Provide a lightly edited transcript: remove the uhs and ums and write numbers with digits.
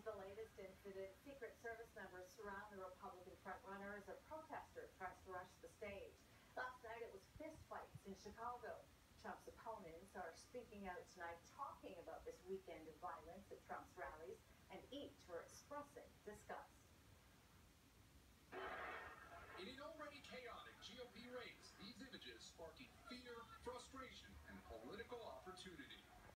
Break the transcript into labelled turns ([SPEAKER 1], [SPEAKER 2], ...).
[SPEAKER 1] is the latest incident. Secret Service members surround the Republican frontrunner as a protester tries to rush the stage. Last night it was fistfights in Chicago. Trump's opponents are speaking out tonight, talking about this weekend of violence at Trump's rallies, and each are expressing disgust.
[SPEAKER 2] In an already chaotic GOP race, these images sparking fear, frustration, and political opportunity.